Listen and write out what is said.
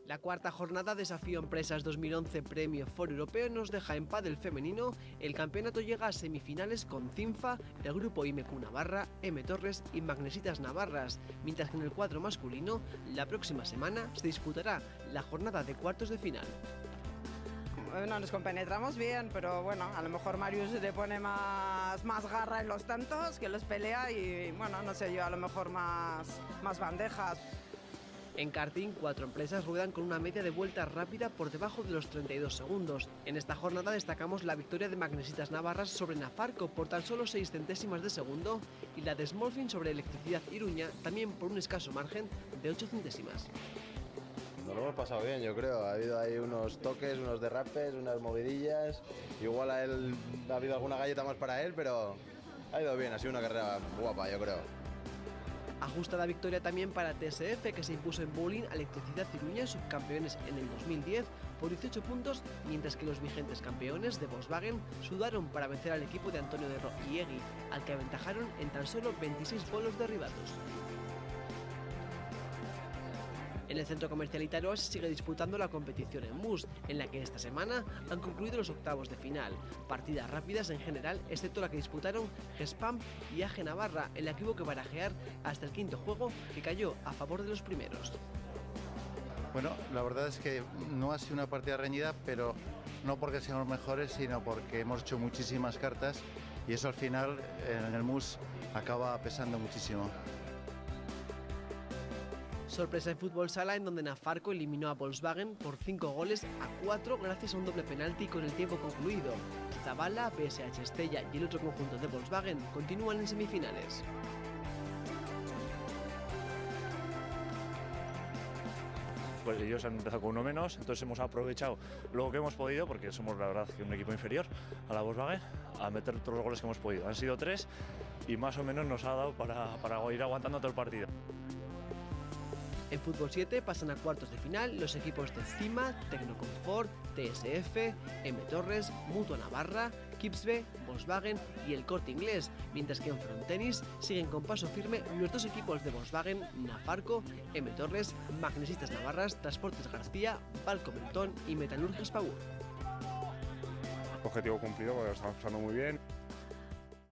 La cuarta jornada Desafío Empresas 2011 Premio Foro Europeo nos deja en pádel femenino. El campeonato llega a semifinales con Cinfa, el grupo IMQ Navarra, M Torres y Magnesitas Navarras, mientras que en el cuadro masculino, la próxima semana se disputará la jornada de cuartos de final. Bueno, nos compenetramos bien, pero bueno, a lo mejor Marius le pone más garra en los tantos, que los pelea y bueno, no sé yo, a lo mejor más bandejas. En karting, 4 empresas ruedan con una media de vuelta rápida por debajo de los 32 segundos. En esta jornada destacamos la victoria de Magnesitas Navarras sobre Nafarco por tan solo 6 centésimas de segundo y la de Smolfin sobre Electricidad Iruña también por un escaso margen de 8 centésimas. Nos lo hemos pasado bien, yo creo. Ha habido ahí unos toques, unos derrapes, unas movidillas. Igual ha habido alguna galleta más para él, pero ha ido bien. Ha sido una carrera guapa, yo creo. Ajustada victoria también para TSF, que se impuso en bowling a Electricidad Iruña, subcampeones en el 2010, por 18 puntos, mientras que los vigentes campeones de Volkswagen sudaron para vencer al equipo de Antonio Derro y Egui, al que aventajaron en tan solo 26 bolos derribados. En el centro comercial Itaroa se sigue disputando la competición en bus, en la que esta semana han concluido los octavos de final. Partidas rápidas en general, excepto la que disputaron Gespam y AG Navarra, en la que hubo que barajear hasta el quinto juego, que cayó a favor de los primeros. Bueno, la verdad es que no ha sido una partida reñida, pero no porque seamos mejores, sino porque hemos hecho muchísimas cartas y eso al final en el MUS acaba pesando muchísimo. Sorpresa en fútbol sala, en donde Nafarco eliminó a Volkswagen por 5-4 gracias a un doble penalti con el tiempo concluido. Zavala, PSH Estella y el otro conjunto de Volkswagen continúan en semifinales. Pues ellos han empezado con uno menos, entonces hemos aprovechado lo que hemos podido, porque somos la verdad que un equipo inferior a la Volkswagen, a meter todos los goles que hemos podido. Han sido 3 y más o menos nos ha dado para ir aguantando todo el partido. En Fútbol 7 pasan a cuartos de final los equipos de CIMA, Tecnoconfort, TSF, M Torres, Mutua Navarra, Kipsbe, Volkswagen y el Corte Inglés, mientras que en Frontenis siguen con paso firme los dos equipos de Volkswagen, Nafarco, M Torres, Magnesistas Navarras, Transportes García, Balco Mentón y Metalurgias Pavur. Objetivo cumplido, porque lo estamos pasando muy bien.